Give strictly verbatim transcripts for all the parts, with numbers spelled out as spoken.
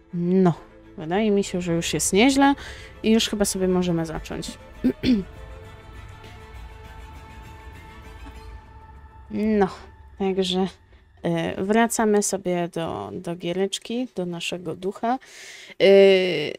No, wydaje mi się, że już jest nieźle i już chyba sobie możemy zacząć. No, także y, wracamy sobie do, do giereczki, do naszego ducha. Y,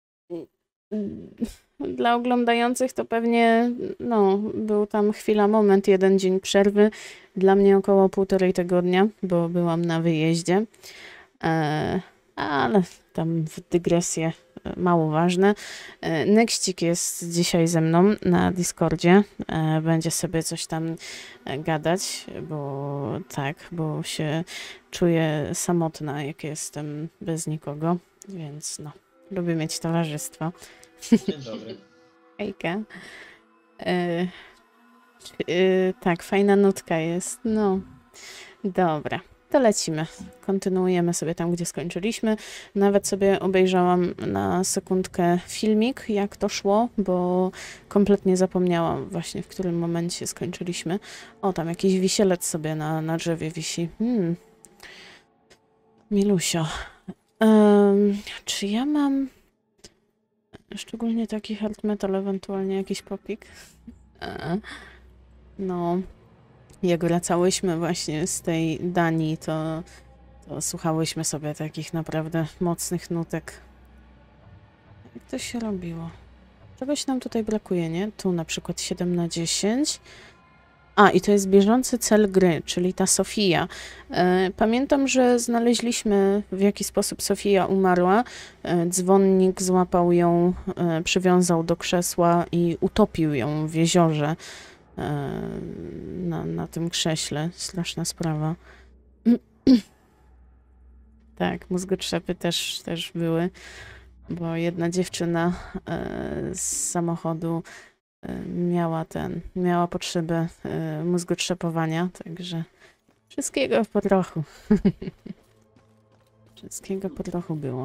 Dla oglądających to pewnie, no, był tam chwila, moment, jeden dzień przerwy. Dla mnie około półtorej tygodnia, bo byłam na wyjeździe. E, ale tam w dygresję e, mało ważne. E, Nexcik jest dzisiaj ze mną na Discordzie. E, będzie sobie coś tam e, gadać, bo tak, bo się czuję samotna, jak jestem bez nikogo, więc no, lubię mieć towarzystwo. Dzień dobry. Hejka. E, e, tak, fajna nutka jest. No, dobra. To lecimy. Kontynuujemy sobie tam, gdzie skończyliśmy. Nawet sobie obejrzałam na sekundkę filmik, jak to szło, bo kompletnie zapomniałam właśnie, w którym momencie skończyliśmy. O, tam jakiś wisielec sobie na, na drzewie wisi. Hmm. Milusio. Um, czy ja mam szczególnie taki hard metal, ewentualnie jakiś popik? E, No, jak wracałyśmy właśnie z tej Danii, to, to słuchałyśmy sobie takich naprawdę mocnych nutek. Jak to się robiło? Czegoś nam tutaj brakuje, nie? Tu na przykład siedem na dziesięć. A, i to jest bieżący cel gry, czyli ta Sofia. E, Pamiętam, że znaleźliśmy, w jaki sposób Sofia umarła. E, Dzwonnik złapał ją, e, przywiązał do krzesła i utopił ją w jeziorze. e, Na, na tym krześle. Straszna sprawa. Tak, mózgotrzepy też, też były, bo jedna dziewczyna e, z samochodu e, miała ten, miała potrzebę e, mózgotrzepowania, także wszystkiego po trochu. Wszystkiego po trochu było.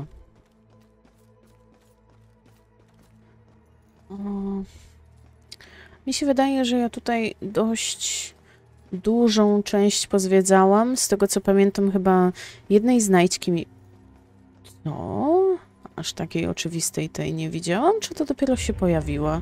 O, mi się wydaje, że ja tutaj dość dużą część pozwiedzałam. Z tego co pamiętam, chyba jednej znajdźki mi... No, aż takiej oczywistej tej nie widziałam, czy to dopiero się pojawiła?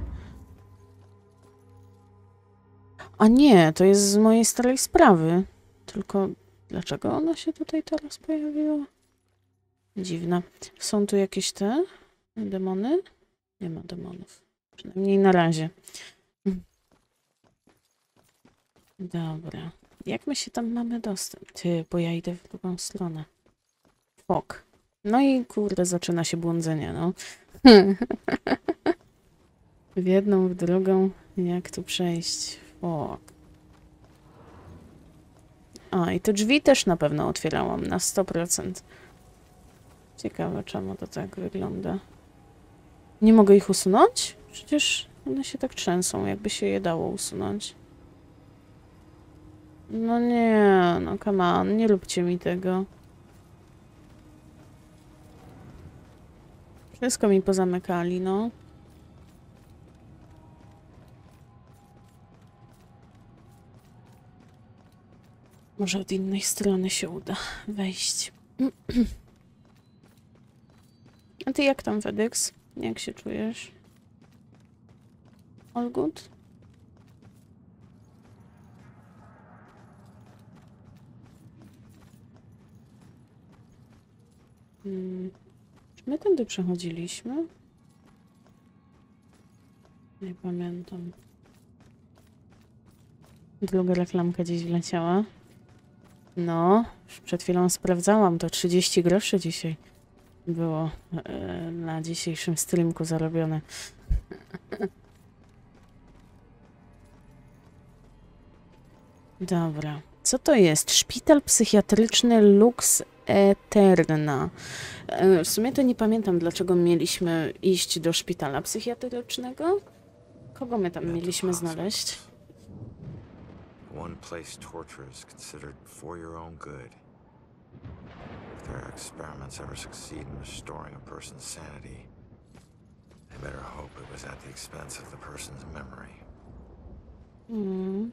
A nie, to jest z mojej starej sprawy. Tylko dlaczego ona się tutaj teraz pojawiła? Dziwne. Są tu jakieś te demony? Nie ma demonów. Przynajmniej na razie. Dobra. Jak my się tam mamy dostać? Ty, bo ja idę w drugą stronę. Fok. No i kurde, zaczyna się błądzenie, no. W jedną, w drugą. Jak tu przejść? Fok. A, i te drzwi też na pewno otwierałam na sto procent. Ciekawe, czemu to tak wygląda. Nie mogę ich usunąć? Przecież one się tak trzęsą, jakby się je dało usunąć. No nie, no come on, nie róbcie mi tego. Wszystko mi pozamykali, no. Może od innej strony się uda wejść. A ty jak tam, Fedex? Jak się czujesz? All good? Hmm. Czy my tędy przechodziliśmy? Nie pamiętam. Druga reklamka gdzieś wleciała. No, już przed chwilą sprawdzałam, to trzydzieści groszy dzisiaj było e, na dzisiejszym streamku zarobione. Dobra. Co to jest? Szpital psychiatryczny Lux Eterna. E, w sumie to nie pamiętam, dlaczego mieliśmy iść do szpitala psychiatrycznego. Kogo my tam mieliśmy znaleźć? One place torture is considered for your own good. If their experiments ever succeed in restoring a person's sanity, they better hope it was at the expense of the person's memory. Hmm.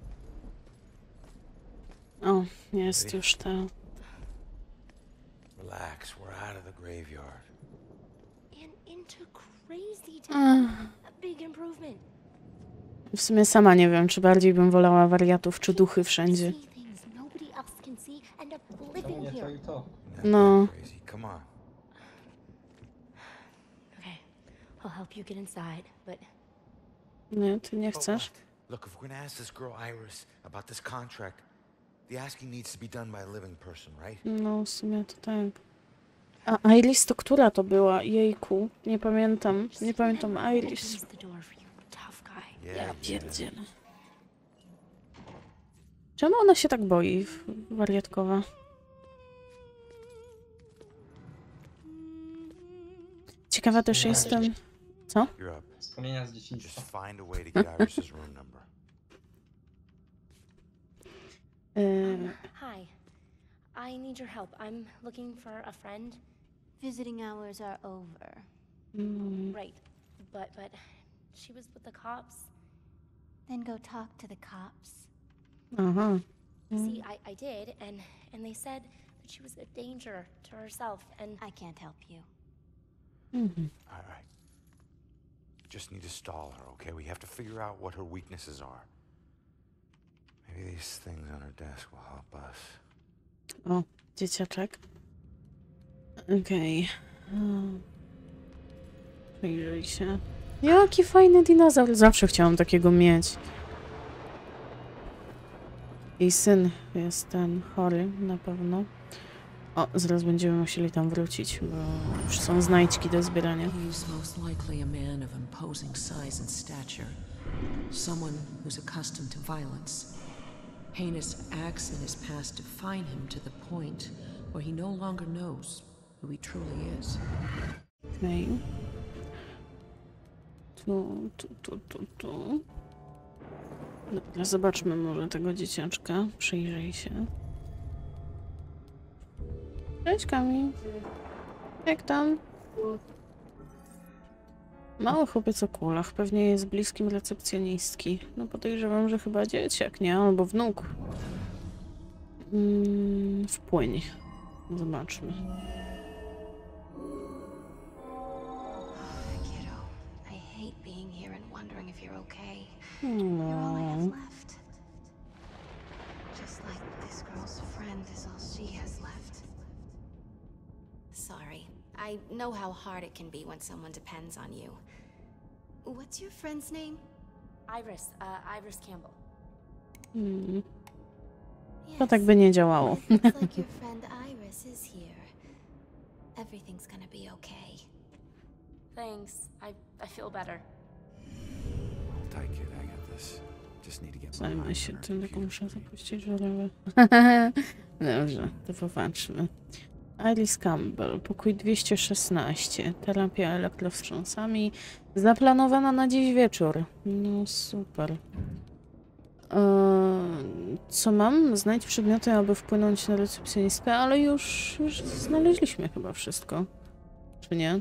O, jest już to. Relax, we're out of the graveyard. And into crazy town. A big improvement. W sumie sama nie wiem, czy bardziej bym wolała wariatów, czy duchy wszędzie. See things nobody else can see and up Czemu living nie to here. i to? No. Crazy. Come on. Okay, I'll help you get inside, but Nie, ty nie But chcesz? what? Look, if we're gonna ask this girl Iris about this contract, the asking needs to be done by a living person, right? No, w sumie to tak. A Iris to która to była? Jejku, nie pamiętam. Nie pamiętam Iris. opens the door for you, tough guy. Yeah. Ja pierdzielę. Czemu ona się tak boi, wariatkowa? Ciekawa też jestem... Co? You're up. Wspomnienia z Just dzieciństwa. find a way to get Iris's room number. Yy, Hi, I need your help. I'm looking for a friend. Visiting hours are over. mm, Right, but but she was with the cops. Then go talk to the cops. aha. See, I, I did, and and they said that she was a danger to herself, and I can't help you. Mhm. All right. Just need to stall her, okay? We have to figure out what her weaknesses are. Maybe these things on her desk will help us. O, dzieciaczek. Okej. Okay. Przyjrzyj się. Jaki fajny dinozaur. Zawsze chciałam takiego mieć. Jej syn jest ten chory, na pewno. O, zaraz będziemy musieli tam wrócić, bo już są znajdźki do zbierania. He's most likely a man of imposing size and stature. Someone who's accustomed to violence. Heinous acts in his past define him to the point where he no longer knows who he truly is. Okej. Okay. Tu, tu, tu, tu, tu. Dobra, zobaczmy może tego dzieciaczka. Przyjrzyj się. Cześć, Kamil. Jak tam? Mały chłopiec o kulach. Pewnie jest bliskim recepcjonistki. No podejrzewam, że chyba dzieciak, nie? Albo wnuk. Mm, wpłyń. Zobaczmy. Kiddo, I hate being here and wondering if you're okay. You're all I have No. left. Just like this girl's friend is all she has left. Sorry. I know how hard it can be when someone depends on you. What's your friend's name? Iris, uh, Iris Campbell. Mm. Yes. To tak by nie działało. Well, it looks like your friend Iris is here. Everything's gonna be okay. Thanks. I I feel better. Tight kid, I got this. Just need to get my Zajmę mind się on her tym, tylko computer. muszę zapuścić żarowę. Dobrze, to popatrzmy. Iris Campbell, pokój dwieście szesnaście. Terapia elektrowstrząsami. Zaplanowana na dziś wieczór. No super. Eee, co mam? Znajdź przedmioty, aby wpłynąć na recepcjonistkę, ale już, już znaleźliśmy chyba wszystko. Czy nie?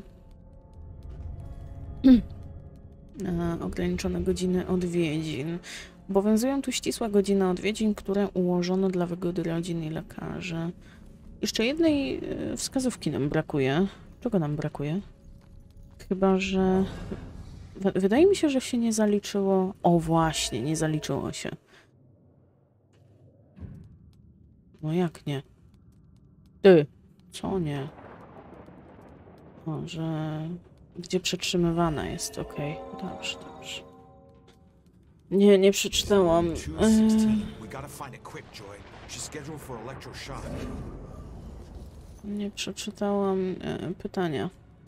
Eee, ograniczone godziny odwiedzin. Obowiązują tu ścisłe godziny odwiedzin, które ułożono dla wygody rodzin i lekarzy. Jeszcze jednej e, wskazówki nam brakuje. Czego nam brakuje? Chyba, że... w- Wydaje mi się, że się nie zaliczyło... O właśnie, nie zaliczyło się. No jak nie? Ty! Co nie? O, że... Gdzie przetrzymywana jest, okej. Dobrze, dobrze. Nie, nie przeczytałam. two Eee, sixteen. We gotta find it quick, Joy. She's scheduled for electroshock. nie przeczytałam e, pytania.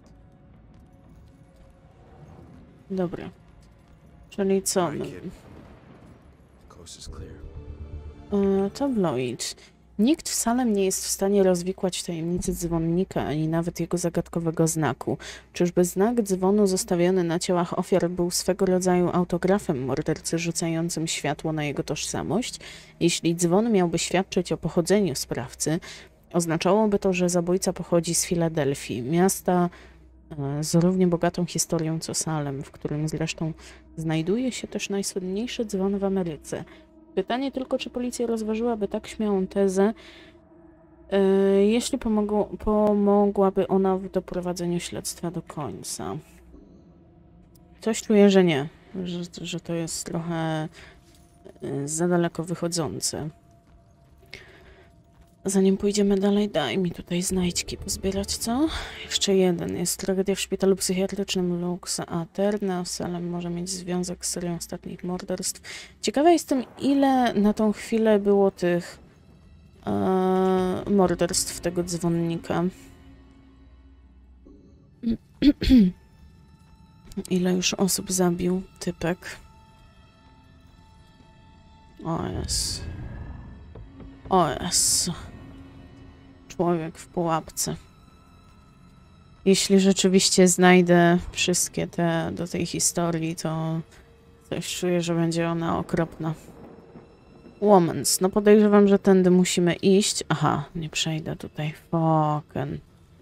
Dobra. Czyli co? All right, kid. Coast is clear. E, tabloid. Nikt w Salem nie jest w stanie rozwikłać tajemnicy dzwonnika, ani nawet jego zagadkowego znaku. Czyżby znak dzwonu zostawiony na ciałach ofiar był swego rodzaju autografem mordercy rzucającym światło na jego tożsamość? Jeśli dzwon miałby świadczyć o pochodzeniu sprawcy, oznaczałoby to, że zabójca pochodzi z Filadelfii, miasta e, z równie bogatą historią co Salem, w którym zresztą znajduje się też najsłynniejszy dzwon w Ameryce. Pytanie tylko, czy policja rozważyłaby tak śmiałą tezę, Yy, jeśli pomogło, pomogłaby ona w doprowadzeniu śledztwa do końca. Coś czuję, że nie. Że, że to jest trochę yy, za daleko wychodzące. Zanim pójdziemy dalej, daj mi tutaj znajdźki pozbierać, co? Jeszcze jeden. Jest tragedia w szpitalu psychiatrycznym Lux Aeterna. Salem może mieć związek z serią ostatnich morderstw. Ciekawa jestem, ile na tą chwilę było tych e, morderstw tego dzwonnika. Ile już osób zabił typek. O jest. O jest. Człowiek w pułapce. Jeśli rzeczywiście znajdę wszystkie te do tej historii, to coś czuję, że będzie ona okropna. Womans. No podejrzewam, że tędy musimy iść. Aha, nie przejdę tutaj. Fucken.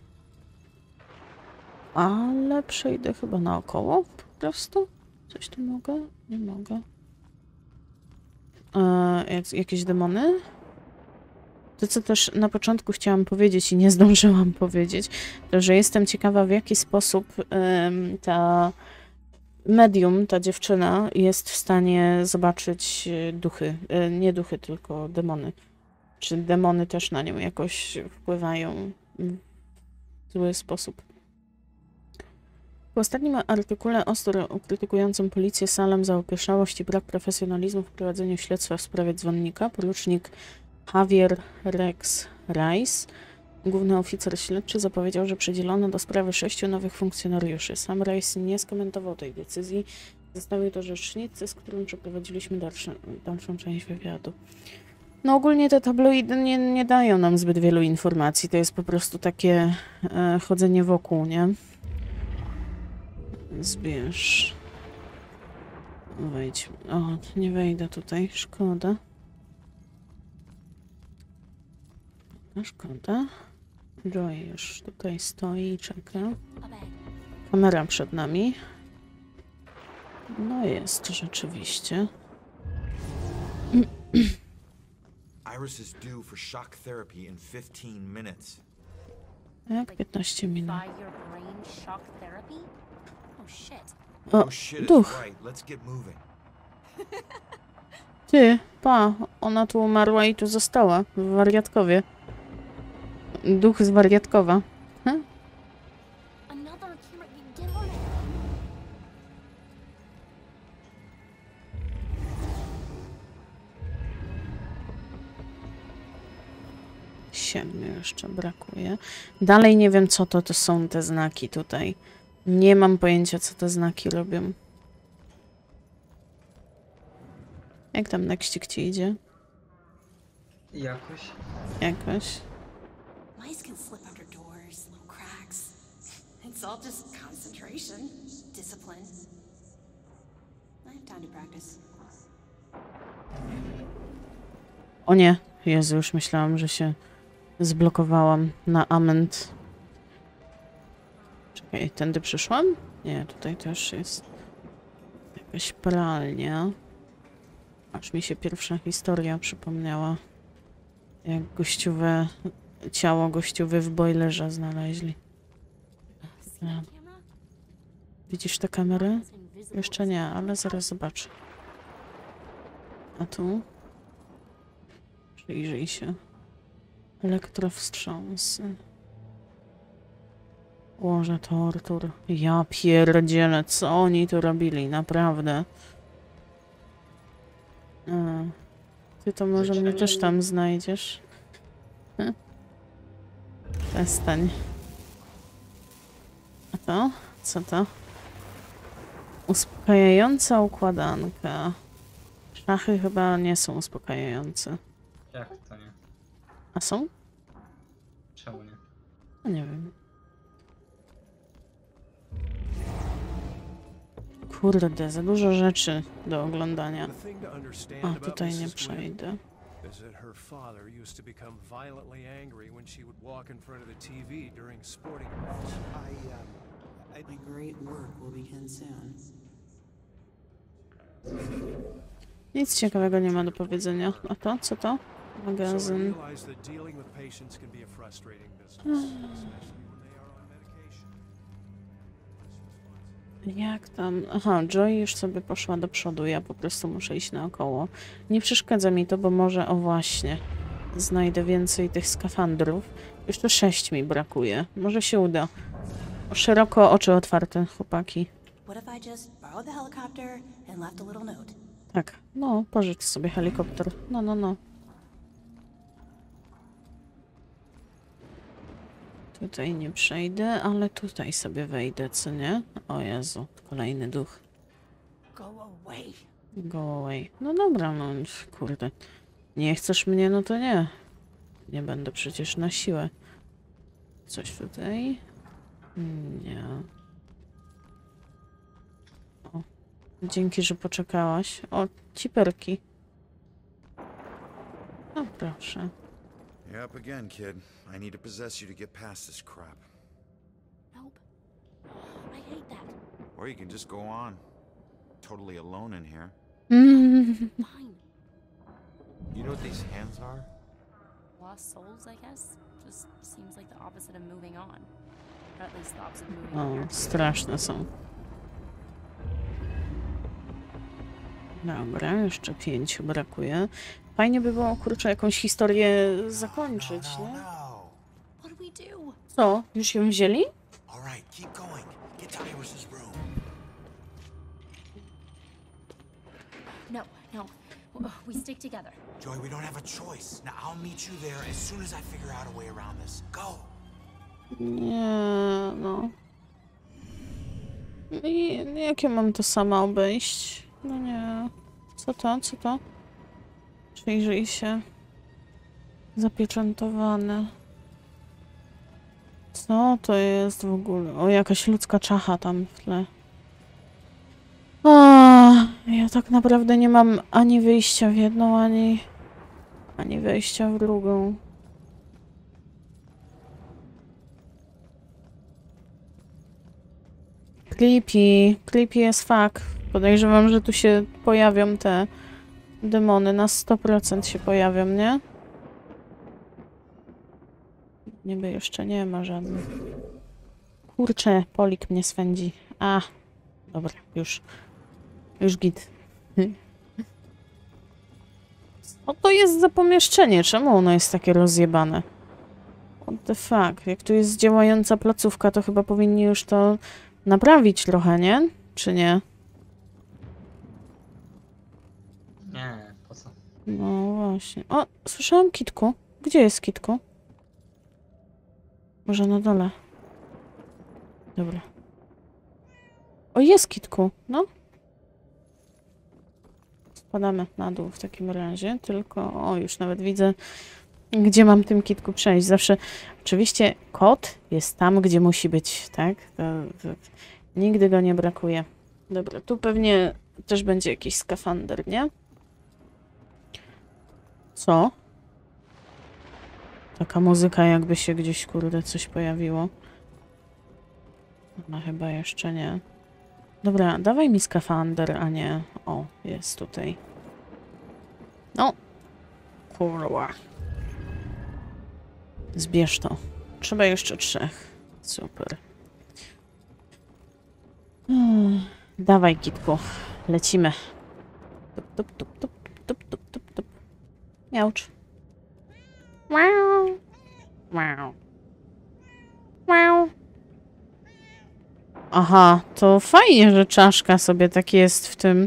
Ale przejdę chyba naokoło po prostu. Coś tu mogę? Nie mogę. Eee, jak, jakieś demony? To, co też na początku chciałam powiedzieć i nie zdążyłam powiedzieć, to, że jestem ciekawa, w jaki sposób ym, ta medium, ta dziewczyna jest w stanie zobaczyć duchy. Yy, nie duchy, tylko demony. Czy demony też na nią jakoś wpływają w zły sposób. W ostatnim artykule ostro krytykującym policję Salem za opieszałość i brak profesjonalizmu w prowadzeniu śledztwa w sprawie dzwonnika, porucznik Javier Rex Rice, główny oficer śledczy, zapowiedział, że przydzielono do sprawy sześciu nowych funkcjonariuszy. Sam Rice nie skomentował tej decyzji. Zostały to rzecznicy, z którym przeprowadziliśmy dalszy, dalszą część wywiadu. No ogólnie te tabloidy nie, nie dają nam zbyt wielu informacji. To jest po prostu takie e, chodzenie wokół, nie? Zbierz. Wejdź. O, nie wejdę tutaj. Szkoda. No szkoda. Joy już tutaj stoi i czeka. Kamera przed nami. No jest rzeczywiście. Iris is due for shock therapy in fifteen minutes. Jak piętnaście minut. By your brain shock therapy? Oh shit. O, Oh shit is duch. right. Let's get moving. Ty, pa, ona tu umarła i tu została. W wariatkowie. Duch z wariatkowa. Hm? Another camera. Get on it. Siedmiu jeszcze brakuje. Dalej nie wiem, co to, to są te znaki tutaj. Nie mam pojęcia, co te znaki robią. Jak tam nextik ci idzie? Jakoś. Jakoś. Mice can slip under doors, little cracks. It's all just concentration, discipline. I have time to practice. O nie, Jezu, już myślałam, że się zblokowałam na ament. Czekaj, tędy przyszłam? Nie, tutaj też jest jakaś pralnia. Aż mi się pierwsza historia przypomniała. Jak gościowe, ciało gościowe w boilerze znaleźli. Camera? Widzisz tę kamerę? Jeszcze nie, ale zaraz zobaczę. A tu? Przyjrzyj się. Elektrowstrząsy. Łoże tortur. Ja pierdzielę, co oni tu robili, naprawdę. A, ty to może mnie też tam znajdziesz. Hm? Przestań. A to? Co to? Uspokajająca układanka. Szachy chyba nie są uspokajające. Jak to nie? A są? Czemu nie? No nie wiem. Kurde, za dużo rzeczy do oglądania. A, tutaj nie przejdę. Is that her father used to become violently angry when she would walk in front of the T V during sporting events. I, um, I... My great work will begin soon. Nic ciekawego nie ma do powiedzenia. A to? Co to? So I magazyn. realize that dealing with patients can be a frustrating business, especially when they are on medication. Jak tam? Aha, Joy już sobie poszła do przodu, ja po prostu muszę iść naokoło. Nie przeszkadza mi to, bo może, o właśnie, znajdę więcej tych skafandrów. Jeszcze sześć mi brakuje. Może się uda. Szeroko oczy otwarte, chłopaki. What if I just borrowed the helicopter and left a little note? Tak, no, pożycz sobie helikopter. No, no, no. Tutaj nie przejdę, ale tutaj sobie wejdę, co nie? O Jezu, kolejny duch. Go away. Go away. No dobra, no kurde. Nie chcesz mnie, no to nie. Nie będę przecież na siłę. Coś tutaj? Nie. O. Dzięki, że poczekałaś. O, ciperki. No proszę. You're up again, kid. I need to possess you to get past this crap. Nope. I hate that. Or you can just go on. Totally alone in here. Fine. You know what these hands are? Lost souls, I guess. Just seems like the opposite of moving on. Or at least the opposite of moving on. O, straszne są. Dobra, jeszcze pięciu brakuje. Fajnie by było, kurczę, jakąś historię zakończyć, nie? What do we do? Co? Już ją wzięli? All right, keep going. Get to Iris's room. No, no. W- We stick together. Joy, we don't have a choice. Now I'll meet you there as soon as I figure out a way around this. Go! Nie, no. I jak ja mam to sama obejść? No nie. Co to? Co to? Przyjrzyj się. Zapieczętowane. Co to jest w ogóle? O, jakaś ludzka czacha tam w tle. O, ja tak naprawdę nie mam ani wyjścia w jedną, ani, ani wejścia w drugą. Creepy. Creepy jest fuck. Podejrzewam, że tu się pojawią te demony. Na sto procent się pojawią, nie? Niby jeszcze nie ma żadnych. Kurczę, Polik mnie swędzi. A, dobra, już. Już git. Co to jest za pomieszczenie? Czemu ono jest takie rozjebane? What the fuck? Jak tu jest działająca placówka, to chyba powinni już to naprawić trochę, nie? Czy nie? Nie, po co? No właśnie. O, słyszałam kitku. Gdzie jest kitku? Może na dole. Dobra. O, jest kitku. No. Spadamy na dół w takim razie. Tylko, o, już nawet widzę, gdzie mam tym kitku przejść. Zawsze, oczywiście, kot jest tam, gdzie musi być, tak? To, to, nigdy go nie brakuje. Dobra, tu pewnie też będzie jakiś skafander, nie? Co? Taka muzyka, jakby się gdzieś, kurde, coś pojawiło. No chyba jeszcze nie. Dobra, dawaj mi skafander, a nie... O, jest tutaj. No. Kurwa. Zbierz to. Trzeba jeszcze trzech. Super. Hmm. Dawaj, kitku. Lecimy. Tup, tup, tup, tup, tup, tup, tup, tup. Miaucz. Wow. Wow. Wow. Aha, to fajnie, że czaszka sobie tak jest w tym...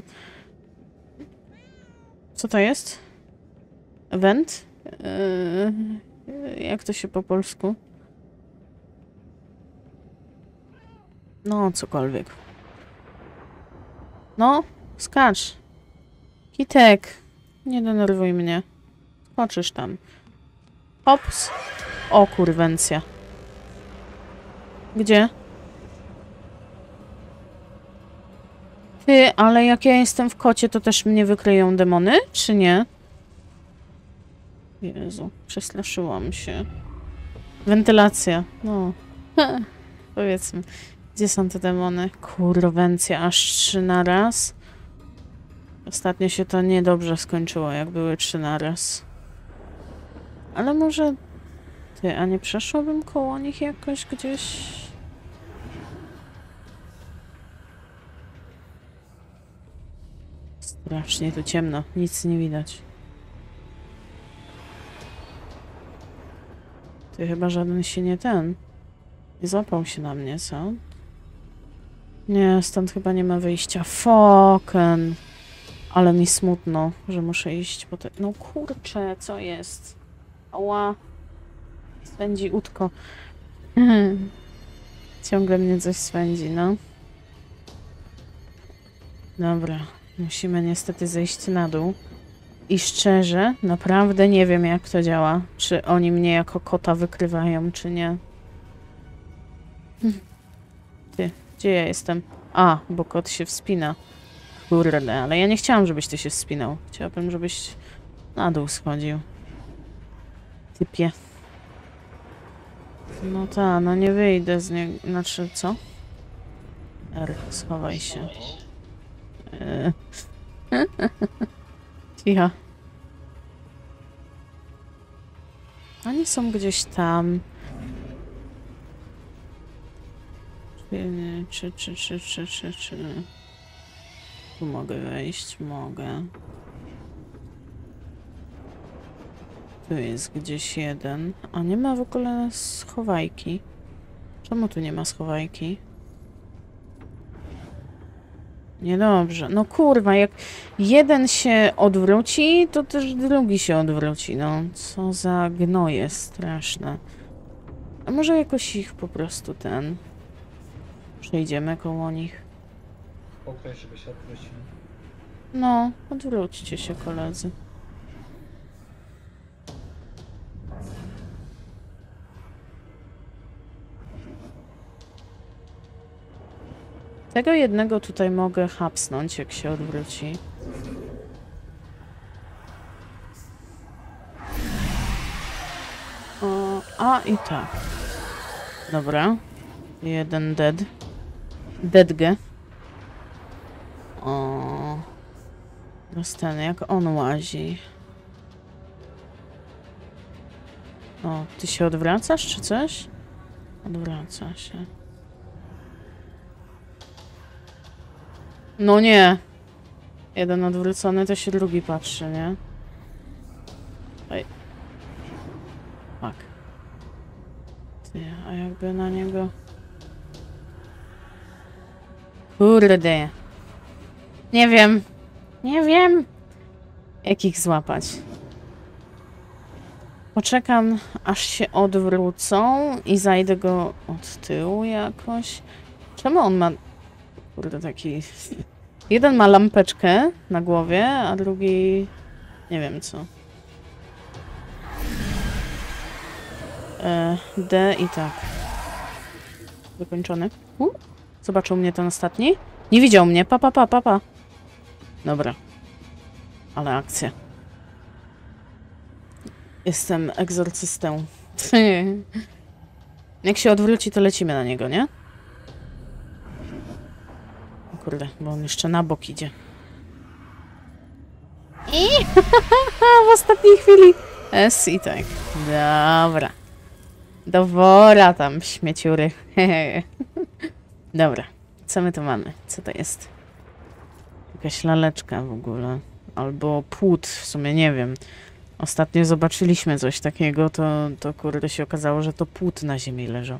Co to jest? Węd? Yy, jak to się po polsku? No, cokolwiek. No, skacz. Kitek, nie denerwuj mnie. Skoczysz tam. Hops. O, kurwencja. Gdzie? Ty, ale jak ja jestem w kocie, to też mnie wykryją demony, czy nie? Jezu, przestraszyłam się. Wentylacja, no. Powiedzmy. Gdzie są te demony? Kurwencja, aż trzy na raz. Ostatnio się to niedobrze skończyło, jak były trzy na raz. Ale może... Ty, a nie przeszłabym koło nich jakoś gdzieś? Strasznie tu ciemno, nic nie widać. Ty, chyba żaden się nie ten... Nie złapał się na mnie, co? Nie, stąd chyba nie ma wyjścia. Foken! Ale mi smutno, że muszę iść po te... No kurczę, co jest? Ała! Swędzi łódko. Ciągle mnie coś swędzi, no. Dobra, musimy niestety zejść na dół. I szczerze, naprawdę nie wiem, jak to działa. Czy oni mnie jako kota wykrywają, czy nie. Ty, gdzie ja jestem? A, bo kot się wspina. Kurde, ale ja nie chciałam, żebyś ty się wspinał. Chciałabym, żebyś na dół schodził. Typie. No ta, no nie wyjdę z niego. Znaczy, co? R, schowaj się. Eee. Cicho. Oni są gdzieś tam. Czy, czy, czy, czy, czy, czy... Tu mogę wejść? Mogę. Tu jest gdzieś jeden. A nie ma w ogóle schowajki. Czemu tu nie ma schowajki? Niedobrze. No kurwa, jak jeden się odwróci, to też drugi się odwróci. No, co za gnoje straszne. A może jakoś ich po prostu ten... Przejdziemy koło nich. Okej, żeby się odwrócił. No, odwróćcie się, koledzy. Tego jednego tutaj mogę hapsnąć, jak się odwróci. O, a i tak. Dobra. Jeden dead. Deadge. O. Dostanę, jak on łazi. O, ty się odwracasz, czy coś? Odwraca się. No nie. Jeden odwrócony, to się drugi patrzy, nie? Ej. Tak. Ty, a jakby na niego... Kurde. Nie wiem. Nie wiem. Jak ich złapać. Poczekam, aż się odwrócą i zajdę go od tyłu jakoś. Czemu on ma... Kurde, taki... Jeden ma lampeczkę na głowie, a drugi... Nie wiem co. E, D i tak. Wykończony. U? Zobaczył mnie ten ostatni? Nie widział mnie. Pa, pa, pa, pa, pa. Dobra. Ale akcja. Jestem egzorcystą. Jak się odwróci, to lecimy na niego, nie? O kurde, bo on jeszcze na bok idzie. I w ostatniej chwili. S i tak. Dobra. Do wora tam, śmieciury. Dobra. Co my tu mamy? Co to jest? Jakaś laleczka w ogóle. Albo płód, w sumie nie wiem. Ostatnio zobaczyliśmy coś takiego, to, to kurde się okazało, że to płód na ziemi leżał.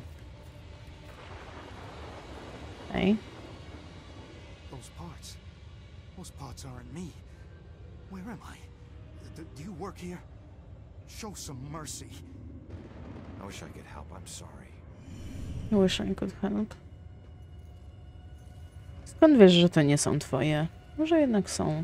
Ej. Those parts. Those parts aren't me. Where am I? D do you work here? Show some mercy. I wish I could help. I'm sorry. I wish I could help. Skąd wiesz, że to nie są twoje? Może jednak są.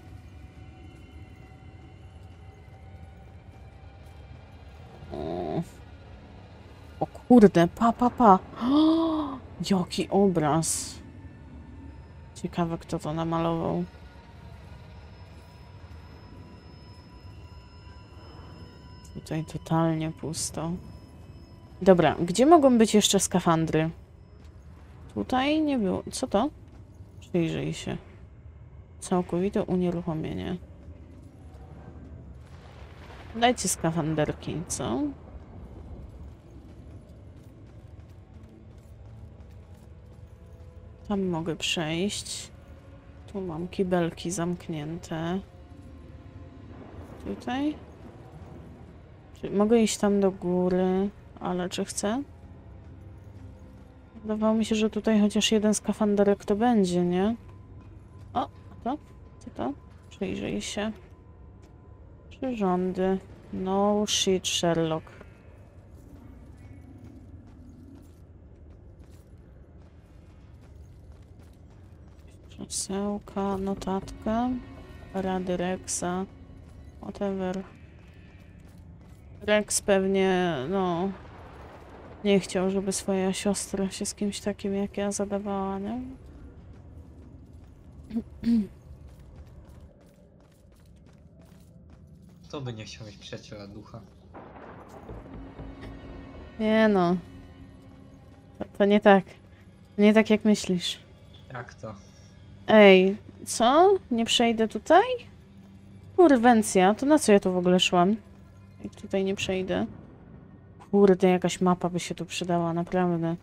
O, o kurde, pa, pa, pa. O, jaki obraz. Ciekawe, kto to namalował. Tutaj totalnie pusto. Dobra, gdzie mogą być jeszcze skafandry? Tutaj nie było. Co to? Przyjrzyj się. Całkowite unieruchomienie. Dajcie skafanderki, co? Tam mogę przejść. Tu mam kibelki zamknięte. Tutaj? Czy mogę iść tam do góry, ale czy chcę? Wydawało mi się, że tutaj chociaż jeden skafanderek to będzie, nie? O, to? Co to? Przyjrzyj się. Przyrządy. No shit, Sherlock. Przesełka, notatka. Rady Rexa. Whatever. Rex pewnie, no... nie chciał, żeby swoja siostra się z kimś takim jak ja zadawała, nie? Kto by nie chciał mieć przyjaciela ducha? Nie no. To, to nie tak. To nie tak jak myślisz. Jak to? Ej, co? Nie przejdę tutaj? Kurwencja, to na co ja tu w ogóle szłam? Jak tutaj nie przejdę? Kurde, jakaś mapa by się tu przydała, naprawdę.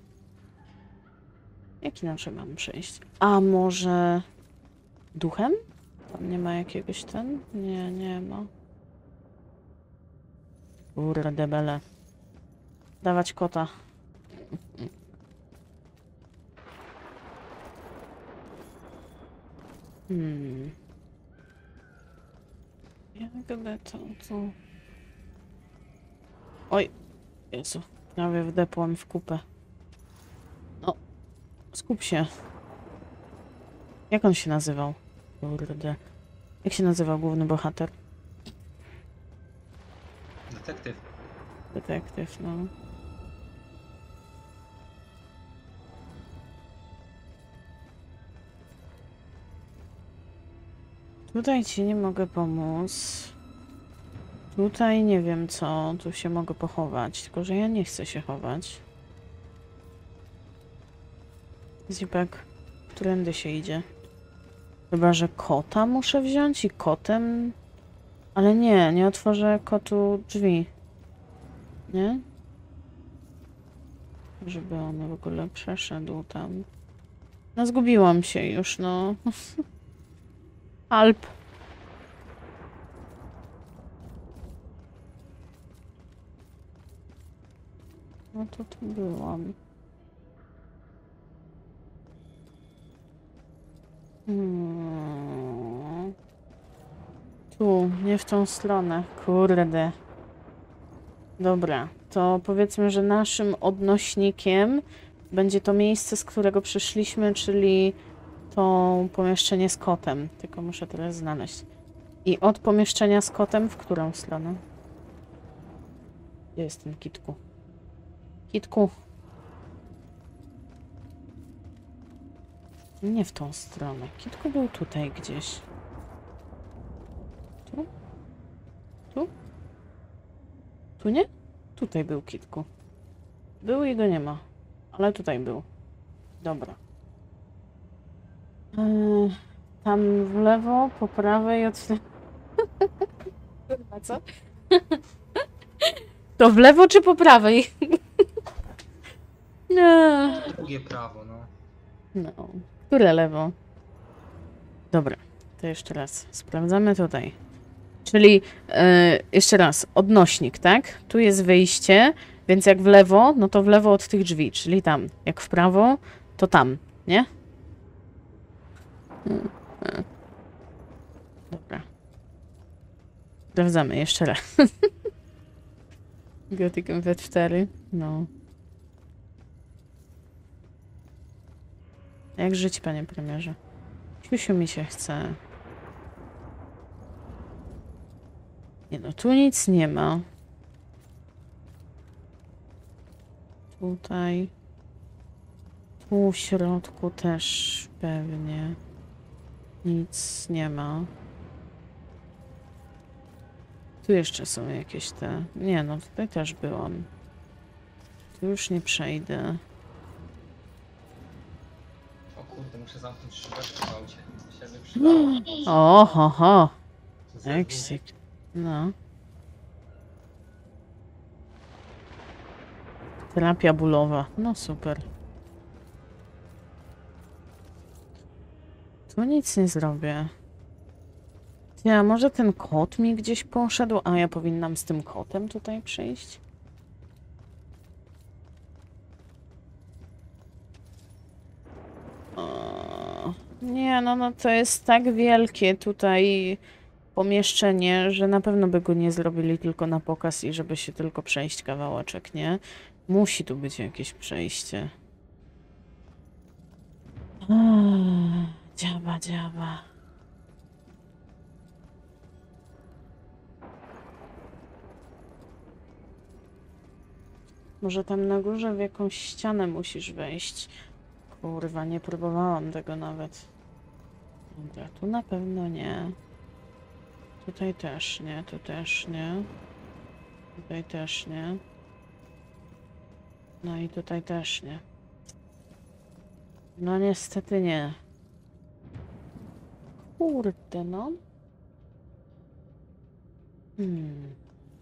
Jak inaczej mam przejść? A może... duchem? Tam nie ma jakiegoś ten? Nie, nie ma. Kurde, bele. Dawać kota. Hmm. Jak to, to... Oj. Jezu, prawie wdepłam w kupę. No, skup się. Jak on się nazywał? Kurde. Jak się nazywał główny bohater? Detektyw. Detektyw, no. Tutaj ci nie mogę pomóc. Tutaj nie wiem co, tu się mogę pochować, tylko że ja nie chcę się chować. Zipek, którędy się idzie? Chyba, że kota muszę wziąć i kotem... Ale nie, nie otworzę kotu drzwi. Nie? Żeby on w ogóle przeszedł tam. No zgubiłam się już, no. Alp. No to tu byłam. Hmm. Tu, nie w tą stronę. Kurde. Dobra, to powiedzmy, że naszym odnośnikiem będzie to miejsce, z którego przyszliśmy, czyli to pomieszczenie z kotem. Tylko muszę teraz znaleźć. I od pomieszczenia z kotem w którą stronę? Gdzie jest ten kitku? Kitku. Nie w tą stronę. Kitku był tutaj gdzieś. Tu? Tu? Tu nie? Tutaj był kitku. Był i go nie ma. Ale tutaj był. Dobra. Yy, tam w lewo, po prawej od... Kurwa, co? To w lewo czy po prawej? No. Drugie prawo, no. No. Które lewo? Dobra. To jeszcze raz. Sprawdzamy tutaj. Czyli yy, jeszcze raz. Odnośnik, tak? Tu jest wyjście, więc jak w lewo, no to w lewo od tych drzwi, czyli tam. Jak w prawo, to tam, nie? Dobra. Sprawdzamy jeszcze raz. Gothic M V cztery. No. Jak żyć, panie premierze? Siusiu mi się chce. Nie no, tu nic nie ma. Tutaj. Tu w środku też pewnie nic nie ma. Tu jeszcze są jakieś te... Nie no, tutaj też byłam. Tu już nie przejdę. O kurde, muszę zamknąć szybeczkę w aucie. Się by przydało. O, ho, ho. Zerwuję. Exit. No. Terapia bólowa. No super. Tu nic nie zrobię. Ja, może ten kot mi gdzieś poszedł, a ja powinnam z tym kotem tutaj przyjść? O, nie, no, no to jest tak wielkie tutaj pomieszczenie, że na pewno by go nie zrobili tylko na pokaz i żeby się tylko przejść kawałeczek, nie? Musi tu być jakieś przejście. O, dziaba, dziaba. Może tam na górze w jakąś ścianę musisz wejść. Kurwa, nie próbowałam tego nawet. Dobra, tu na pewno nie. Tutaj też nie, tu też nie. Tutaj też nie. No i tutaj też nie. No niestety nie. Kurde, no. Hmm.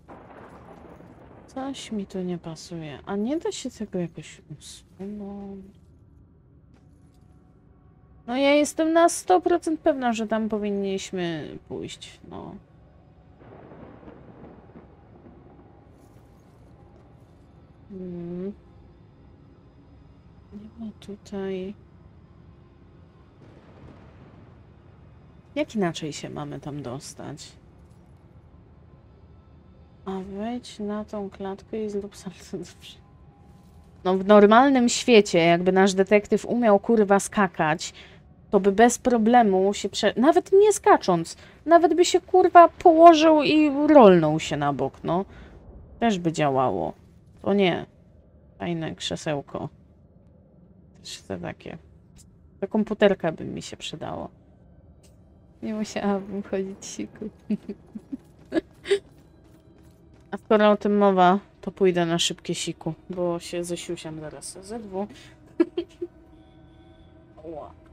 Coś mi tu nie pasuje. A nie da się tego jakoś usunąć? No ja jestem na sto procent pewna, że tam powinniśmy pójść, no. Hmm. Nie ma tutaj... Jak inaczej się mamy tam dostać? A wejdź na tą klatkę i zrób salto dobrze. No w normalnym świecie, jakby nasz detektyw umiał kurwa skakać, to by bez problemu się prze... Nawet nie skacząc, nawet by się kurwa położył i rolnął się na bok, no. Też by działało. To nie. Fajne krzesełko. Też to takie. Do komputerka by mi się przydało. Nie musiałabym chodzić siku. A skoro o tym mowa, to pójdę na szybkie siku, bo się zesiusiam zaraz ze dwu. Ła.